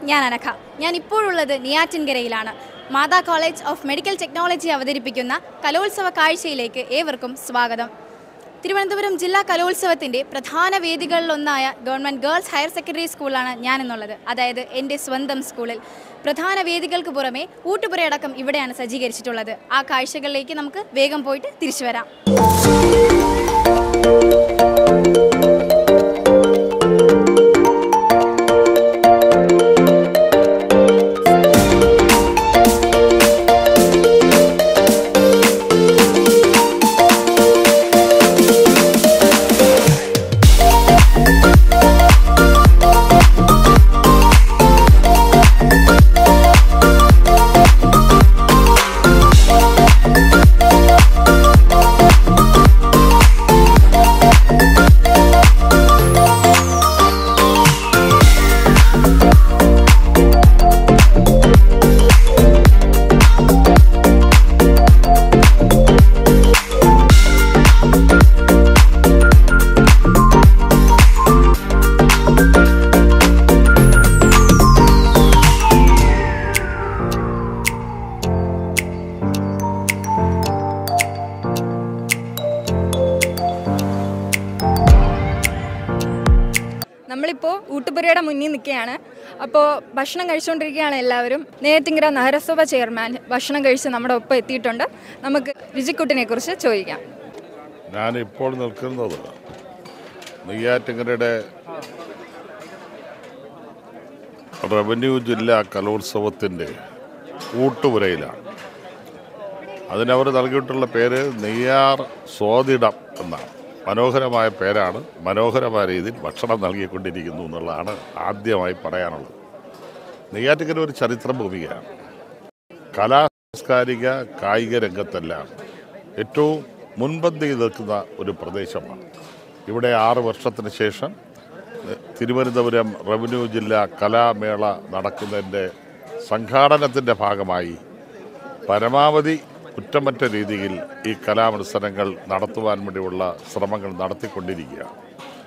ഞാൻ അനഘ. ഞാൻ ഇപ്പോഴുള്ളത് നെയ്യാറ്റിൻകരയിലാണ്. മാതാ കോളേജ് ഓഫ് മെഡിക്കൽ ടെക്നോളജി അവതരിപ്പിക്കുന്ന കലോത്സവ കാഴ്ചയിലേക്ക് ഏവർക്കും സ്വാഗതം. തിരുവനന്തപുരം ജില്ലാ കലോത്സവത്തിൻ്റെ പ്രധാന വേദികളിലൊന്നായ ഗവൺമെൻറ് ഗേൾസ് ഹയർ സെക്കൻഡറി സ്കൂളാണ് ഞാനെന്നുള്ളത്. അതായത് എൻ്റെ സ്വന്തം സ്കൂളിൽ. പ്രധാന വേദികൾക്ക് പുറമെ ഊട്ടുപുരയടക്കം ഇവിടെയാണ് സജ്ജീകരിച്ചിട്ടുള്ളത്. ആ കാഴ്ചകളിലേക്ക് നമുക്ക് വേഗം പോയിട്ട് തിരിച്ചു വരാം. നമ്മളിപ്പോൾ ഊട്ടുപുരയുടെ മുന്നിൽ നിൽക്കുകയാണ്. അപ്പോൾ ഭക്ഷണം കഴിച്ചുകൊണ്ടിരിക്കുകയാണ് എല്ലാവരും. നെയ്യാറ്റിൻകര നഗരസഭ ചെയർമാൻ ഭക്ഷണം കഴിച്ച് നമ്മുടെ ഒപ്പം എത്തിയിട്ടുണ്ട്. നമുക്ക് രുചിക്കുട്ടിനെ കുറിച്ച് ചോദിക്കാം. ഞാനിപ്പോൾ നിൽക്കുന്നത് നെയ്യാറ്റിൻകരയുടെ റവന്യൂ ജില്ലാ കലോത്സവത്തിൻ്റെ ഊട്ടുപുരയിലാണ്. അതിനവർ നൽകിയിട്ടുള്ള പേര് നെയ്യാർ സ്വാതിടം എന്നാണ്. മനോഹരമായ പേരാണ്. മനോഹരമായ രീതിയിൽ ഭക്ഷണം നൽകിക്കൊണ്ടിരിക്കുന്നു എന്നുള്ളതാണ് ആദ്യമായി പറയാനുള്ളത്. നെയ്യാറ്റിൻകര ഒരു ചരിത്ര ഭൂമികയാണ്. കലാ സാംസ്കാരിക കായിക രംഗത്തെല്ലാം ഏറ്റവും മുൻപന്തിയിൽ നിൽക്കുന്ന ഒരു പ്രദേശമാണ്. ഇവിടെ 6 വർഷത്തിന് ശേഷം തിരുവനന്തപുരം റവന്യൂ ജില്ലാ കലാമേള നടക്കുന്നതിൻ്റെ സംഘാടനത്തിൻ്റെ ഭാഗമായി പരമാവധി കുറ്റമറ്റ രീതിയിൽ ഈ കലാമത്സരങ്ങൾ നടത്തുവാൻ വേണ്ടിയുള്ള ശ്രമങ്ങൾ നടത്തിക്കൊണ്ടിരിക്കുകയാണ്.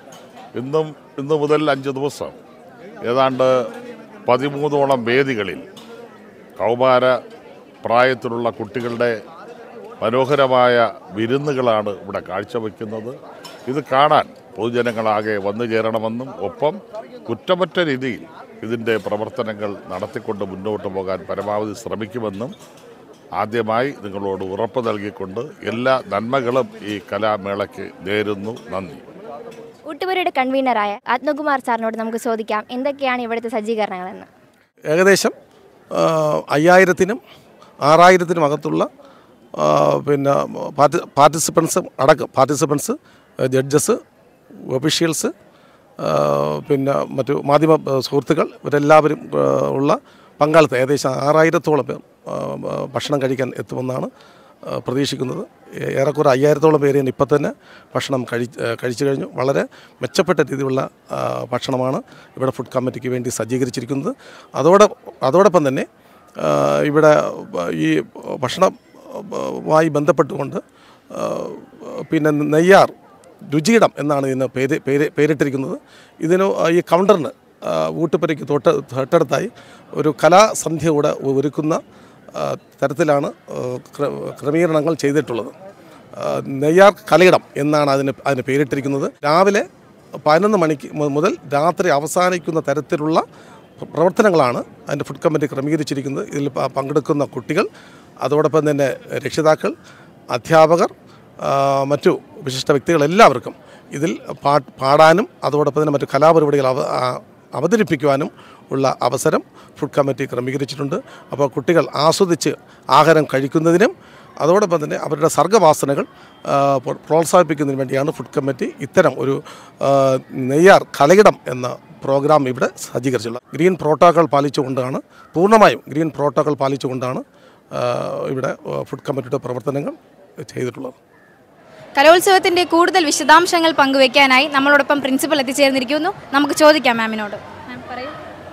ഇന്നു മുതൽ 5 ദിവസം ഏതാണ്ട് 13ഓളം വേദികളിൽ കൗമാര പ്രായത്തിലുള്ള കുട്ടികളുടെ മനോഹരമായ വിരുന്നുകളാണ് ഇവിടെ കാഴ്ചവെക്കുന്നത്. ഇത് കാണാൻ പൊതുജനങ്ങളാകെ വന്നു ചേരണമെന്നും ഒപ്പം കുറ്റമറ്റ രീതിയിൽ ഇതിൻ്റെ പ്രവർത്തനങ്ങൾ നടത്തിക്കൊണ്ട് മുന്നോട്ട് പോകാൻ പരമാവധി ശ്രമിക്കുമെന്നും ആദ്യമായി നിങ്ങളോട് ഉറപ്പ് നൽകിക്കൊണ്ട് എല്ലാ നന്മകളും ഈ കലാമേളയ്ക്ക് നേരുന്നു. നന്ദി. ഊട്ടുപുരയുടെ കൺവീനറായ ആത്മകുമാർ സാറിനോട് നമുക്ക് ചോദിക്കാം, എന്തൊക്കെയാണ് ഇവിടുത്തെ സജ്ജീകരണങ്ങളെന്ന്. ഏകദേശം 5000-നും 6000-നും അകത്തുള്ള പിന്നെ പാർട്ടിസിപ്പൻസ്, ജഡ്ജസ്, ഒഫീഷ്യൽസ്, പിന്നെ മറ്റു മാധ്യമ സുഹൃത്തുക്കൾ ഇവരെല്ലാവരും ഉള്ള പങ്കാളിത്തം ഏകദേശം 6000-ഓളം പേർ ഭക്ഷണം കഴിക്കാൻ എത്തുമെന്നാണ് പ്രതീക്ഷിക്കുന്നത്. ഏറെക്കുറെ 5000-ഓളം പേര് ഇപ്പം തന്നെ ഭക്ഷണം കഴിച്ചു കഴിഞ്ഞു. വളരെ മെച്ചപ്പെട്ട രീതിയിലുള്ള ഭക്ഷണമാണ് ഇവിടെ ഫുഡ് കമ്മിറ്റിക്ക് വേണ്ടി സജ്ജീകരിച്ചിരിക്കുന്നത്. അതോടൊപ്പം തന്നെ ഇവിടെ ഈ ഭക്ഷണവുമായി ബന്ധപ്പെട്ടുകൊണ്ട് പിന്നെ നെയ്യാർ രുചിയിടം എന്നാണ് ഇതിന് പേരിട്ടിരിക്കുന്നത്. ഇതിന് ഈ കൗണ്ടറിന് ഊട്ടുപുരയ്ക്ക് തൊട്ടടുത്തായി ഒരു കലാസന്ധ്യ കൂടെ ഒരുക്കുന്ന തരത്തിലാണ് ക്രമീകരണങ്ങൾ ചെയ്തിട്ടുള്ളത്. നെയ്യാർ കലയിടം എന്നാണ് അതിന് പേരിട്ടിരിക്കുന്നത്. രാവിലെ 11 മണിക്ക് മുതൽ രാത്രി അവസാനിക്കുന്ന തരത്തിലുള്ള പ്രവർത്തനങ്ങളാണ് അതിൻ്റെ ഫുഡ് കമ്മിറ്റി ക്രമീകരിച്ചിരിക്കുന്നത്. ഇതിൽ പങ്കെടുക്കുന്ന കുട്ടികൾ, അതോടൊപ്പം തന്നെ രക്ഷിതാക്കൾ, അധ്യാപകർ, മറ്റു വിശിഷ്ട വ്യക്തികൾ എല്ലാവർക്കും ഇതിൽ പാടാനും അതോടൊപ്പം തന്നെ മറ്റു കലാപരിപാടികൾ അവതരിപ്പിക്കുവാനും ഉള്ള അവസരം ഫുഡ് കമ്മിറ്റി ക്രമീകരിച്ചിട്ടുണ്ട്. അപ്പോൾ കുട്ടികൾ ആസ്വദിച്ച് ആഹാരം കഴിക്കുന്നതിനും അതോടൊപ്പം തന്നെ അവരുടെ സർഗ്ഗവാസനകൾ പ്രോത്സാഹിപ്പിക്കുന്നതിന് വേണ്ടിയാണ് ഫുഡ് കമ്മിറ്റി ഇത്തരം ഒരു നെയ്യാർ കലയിടം എന്ന പ്രോഗ്രാം ഇവിടെ സജ്ജീകരിച്ചുള്ളത്. ഗ്രീൻ പ്രോട്ടോക്കോൾ പാലിച്ചുകൊണ്ടാണ്, പൂർണ്ണമായും ഗ്രീൻ പ്രോട്ടോക്കോൾ പാലിച്ചുകൊണ്ടാണ് ഇവിടെ ഫുഡ് കമ്മിറ്റിയുടെ പ്രവർത്തനങ്ങൾ ചെയ്തിട്ടുള്ളത്. കലോത്സവത്തിൻ്റെ കൂടുതൽ വിശദാംശങ്ങൾ പങ്കുവയ്ക്കാനായി നമ്മളോടൊപ്പം പ്രിൻസിപ്പൽ എത്തിച്ചേർന്നിരിക്കുന്നു. നമുക്ക് ചോദിക്കാം മാമിനോട്. മാം പറയൂ.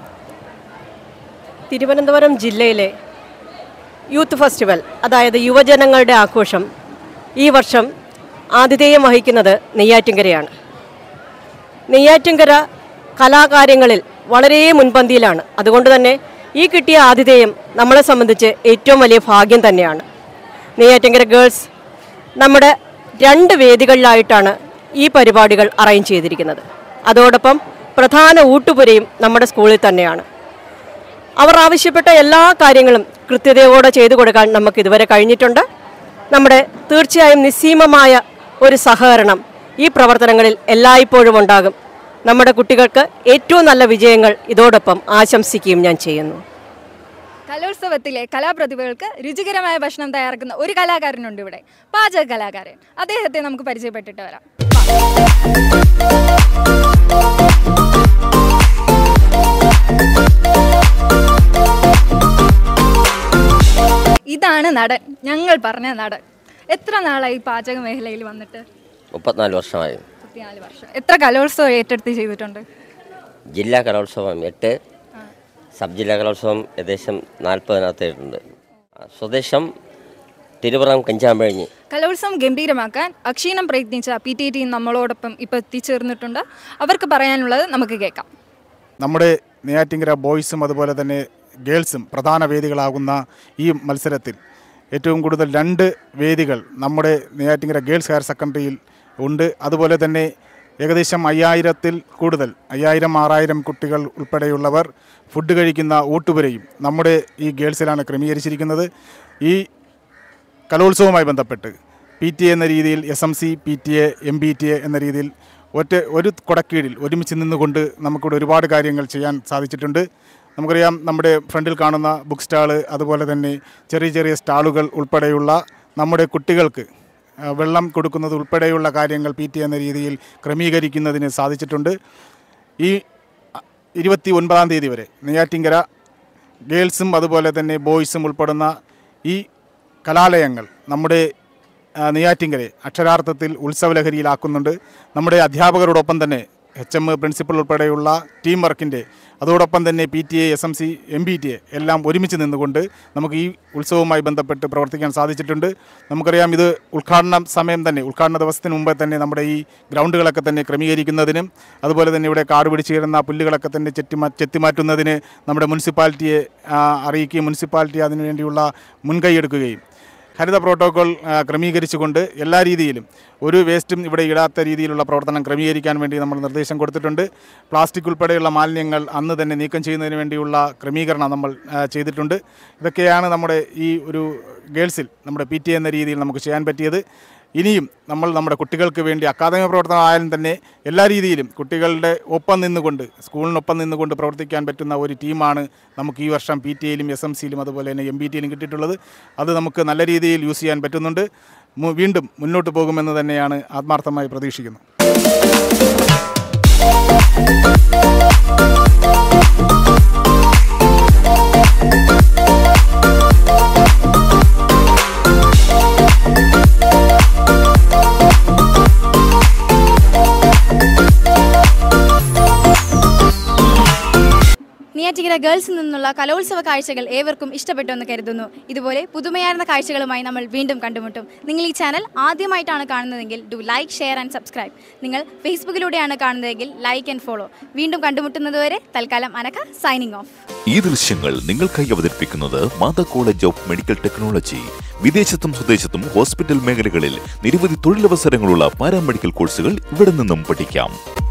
തിരുവനന്തപുരം ജില്ലയിലെ യൂത്ത് ഫെസ്റ്റിവൽ, അതായത് യുവജനങ്ങളുടെ ആഘോഷം, ഈ വർഷം ആതിഥേയം വഹിക്കുന്നത് നെയ്യാറ്റിൻകരയാണ്. നെയ്യാറ്റിൻകര കലാകാര്യങ്ങളിൽ വളരെ മുൻപന്തിയിലാണ്. അതുകൊണ്ട് തന്നെ ഈ കിട്ടിയ ആതിഥേയം നമ്മളെ സംബന്ധിച്ച് ഏറ്റവും വലിയ ഭാഗ്യം തന്നെയാണ്. നെയ്യാറ്റിൻകര ഗേൾസ് നമ്മുടെ 2 വേദികളിലായിട്ടാണ് ഈ പരിപാടികൾ അറേഞ്ച് ചെയ്തിരിക്കുന്നത്. അതോടൊപ്പം പ്രധാന ഊട്ടുപുരയും നമ്മുടെ സ്കൂളിൽ തന്നെയാണ്. അവർ ആവശ്യപ്പെട്ട എല്ലാ കാര്യങ്ങളും കൃത്യതയോടെ ചെയ്തു കൊടുക്കാൻ നമുക്ക് ഇതുവരെ കഴിഞ്ഞിട്ടുണ്ട്. നമ്മുടെ തീർച്ചയായും നിസ്സീമമായ ഒരു സഹകരണം ഈ പ്രവർത്തനങ്ങളിൽ എല്ലായ്പ്പോഴും ഉണ്ടാകും. നമ്മുടെ കുട്ടികൾക്ക് ഏറ്റവും നല്ല വിജയങ്ങൾ ഇതോടൊപ്പം ആശംസിക്കുകയും ഞാൻ ചെയ്യുന്നു. കലോത്സവത്തിലെ കലാപ്രതിഭകൾക്ക് രുചികരമായ ഭക്ഷണം തയ്യാറാക്കുന്ന ഒരു കലാകാരനുണ്ട് ഇവിടെ, പാചക കലാകാരൻ. അദ്ദേഹത്തെ നമുക്ക് പരിചയപ്പെട്ടിട്ട് വരാം. ഇതാണ് നടൻ, ഞങ്ങൾ പറഞ്ഞ നടൻ. എത്ര നാളായി പാചക മേഖലയിൽ വന്നിട്ട്? 34 വർഷമായി. 34 വർഷം. എത്ര കലോത്സവം ഏറ്റെടുത്ത് ചെയ്തിട്ടുണ്ട്? ജില്ലാ കലോത്സവം 8, സബ് ജില്ലാ കലോത്സവം ഏകദേശം 40 സ്വദേശം തിരുവറം കഞ്ചാമ്പഴഞ്ഞി. കലോത്സവം ഗംഭീരമാക്കാൻ അക്ഷീണം പ്രയത്നിച്ച PTA ടീം നമ്മളോടൊപ്പം ഇപ്പോൾ എത്തിച്ചേർന്നിട്ടുണ്ട്. അവർക്ക് പറയാനുള്ളത് നമുക്ക് കേൾക്കാം. നമ്മുടെ നെയ്യാറ്റിൻകര ബോയ്സും അതുപോലെ തന്നെ ഗേൾസും പ്രധാന വേദികളാകുന്ന ഈ മത്സരത്തിൽ ഏറ്റവും കൂടുതൽ 2 വേദികൾ നമ്മുടെ നെയ്യാറ്റിൻകര ഗേൾസ് ഹയർ സെക്കൻഡറിയിൽ ഉണ്ട്. അതുപോലെ തന്നെ ഏകദേശം 5000-ൽ കൂടുതൽ 5000-6000 കുട്ടികൾ ഉൾപ്പെടെയുള്ളവർ ഫുഡ് കഴിക്കുന്ന ഊട്ടുപുരയും നമ്മുടെ ഈ ഗേൾസിലാണ് ക്രമീകരിച്ചിരിക്കുന്നത്. ഈ കലോത്സവവുമായി ബന്ധപ്പെട്ട് PTA എന്ന രീതിയിൽ SMC, PTA, MBTA എന്ന രീതിയിൽ ഒരു കുടക്കീഴിൽ ഒരുമിച്ച് നിന്നുകൊണ്ട് നമുക്കിവിടെ ഒരുപാട് കാര്യങ്ങൾ ചെയ്യാൻ സാധിച്ചിട്ടുണ്ട്. നമുക്കറിയാം, നമ്മുടെ ഫ്രണ്ടിൽ കാണുന്ന ബുക്ക് സ്റ്റാള്, അതുപോലെ തന്നെ ചെറിയ ചെറിയ സ്റ്റാളുകൾ ഉൾപ്പെടെയുള്ള നമ്മുടെ കുട്ടികൾക്ക് വെള്ളം കൊടുക്കുന്നത് ഉൾപ്പെടെയുള്ള കാര്യങ്ങൾ PTA എന്ന രീതിയിൽ ക്രമീകരിക്കുന്നതിന് സാധിച്ചിട്ടുണ്ട്. ഈ 29-ാം തീയതി വരെ നെയ്യാറ്റിൻകര ഗേൾസും അതുപോലെ തന്നെ ബോയ്സും ഉൾപ്പെടുന്ന ഈ കലാലയങ്ങൾ നമ്മുടെ നെയ്യാറ്റിൻകരയെ അക്ഷരാർത്ഥത്തിൽ ഉത്സവലഹരിയിലാക്കുന്നുണ്ട്. നമ്മുടെ അധ്യാപകരോടൊപ്പം തന്നെ HM, പ്രിൻസിപ്പൽ ഉൾപ്പെടെയുള്ള ടീം വർക്കിൻ്റെ, അതോടൊപ്പം തന്നെ PTA, SMC, MBTA എല്ലാം ഒരുമിച്ച് നിന്നുകൊണ്ട് നമുക്ക് ഈ ഉത്സവവുമായി ബന്ധപ്പെട്ട് പ്രവർത്തിക്കാൻ സാധിച്ചിട്ടുണ്ട്. നമുക്കറിയാം, ഇത് ഉദ്ഘാടന ദിവസത്തിന് മുമ്പേ തന്നെ നമ്മുടെ ഈ ഗ്രൗണ്ടുകളൊക്കെ തന്നെ ക്രമീകരിക്കുന്നതിനും അതുപോലെ തന്നെ ഇവിടെ കാട് പിടിച്ച് കിടന്ന പുല്ലുകളൊക്കെ തന്നെ ചെത്തിമാറ്റുന്നതിന് നമ്മുടെ മുനിസിപ്പാലിറ്റിയെ അറിയിക്കുകയും മുനിസിപ്പാലിറ്റി അതിനുവേണ്ടിയുള്ള മുൻകൈയെടുക്കുകയും ഹരിത പ്രോട്ടോക്കോൾ ക്രമീകരിച്ചുകൊണ്ട് എല്ലാ രീതിയിലും ഒരു വേസ്റ്റും ഇവിടെ ഇടാത്ത രീതിയിലുള്ള പ്രവർത്തനം ക്രമീകരിക്കാൻ വേണ്ടി നമ്മൾ നിർദ്ദേശം കൊടുത്തിട്ടുണ്ട്. പ്ലാസ്റ്റിക് ഉൾപ്പെടെയുള്ള മാലിന്യങ്ങൾ അന്ന് തന്നെ നീക്കം ചെയ്യുന്നതിന് വേണ്ടിയുള്ള ക്രമീകരണം നമ്മൾ ചെയ്തിട്ടുണ്ട്. ഇതൊക്കെയാണ് നമ്മുടെ ഈ ഒരു ഗേൾസിൽ നമ്മുടെ PTA എന്ന രീതിയിൽ നമുക്ക് ചെയ്യാൻ പറ്റിയത്. ഇനിയും നമ്മൾ നമ്മുടെ കുട്ടികൾക്ക് വേണ്ടി അക്കാദമിക പ്രവർത്തനമായാലും തന്നെ എല്ലാ രീതിയിലും കുട്ടികളുടെ ഒപ്പം നിന്നുകൊണ്ട്, സ്കൂളിനൊപ്പം നിന്നുകൊണ്ട് പ്രവർത്തിക്കാൻ പറ്റുന്ന ഒരു ടീമാണ് നമുക്ക് ഈ വർഷം PTA-യിലും SMC-യിലും അതുപോലെ തന്നെ MBTA-യിലും കിട്ടിയിട്ടുള്ളത്. അത് നമുക്ക് നല്ല രീതിയിൽ യൂസ് ചെയ്യാൻ പറ്റുന്നുണ്ട്. വീണ്ടും മുന്നോട്ട് പോകുമെന്ന് തന്നെയാണ് ആത്മാർത്ഥമായി പ്രതീക്ഷിക്കുന്നത്. നെയ്യാറ്റിൻകര ഗേൾസിൽ നിന്നുള്ള കലോത്സവ കാഴ്ചകൾ ഏവർക്കും ഇഷ്ടപ്പെട്ടു എന്ന് കരുതുന്നു. ഇതുപോലെ പുതുമയാർന്ന കാഴ്ചകളുമായി നമ്മൾ വീണ്ടും കണ്ടുമുട്ടും. നിങ്ങൾ ഈ ചാനൽ ആദ്യമായിട്ടാണ് കാണുന്നതെങ്കിൽ do like, share and subscribe. നിങ്ങൾ ഫേസ്ബുക്കിലൂടെയാണ് കാണുന്നതെങ്കിൽ ലൈക്ക് ആൻഡ് ഫോളോ. വീണ്ടും കണ്ടുമുട്ടുന്നതുവരെ തൽക്കാലം അനക സൈനിങ് ഓഫ്. ഈ ദൃശ്യങ്ങൾ നിങ്ങൾക്കായി അവതരിപ്പിക്കുന്നത് Matha college of medical technology. വിദേശത്തും സ്വദേശത്തും ഹോസ്പിറ്റൽ മേഖലകളിൽ നിരവധി തൊഴിലവസരങ്ങളുള്ള പാരാമെഡിക്കൽ കോഴ്സുകൾ ഇവിടെ നിന്നും പഠിക്കാം.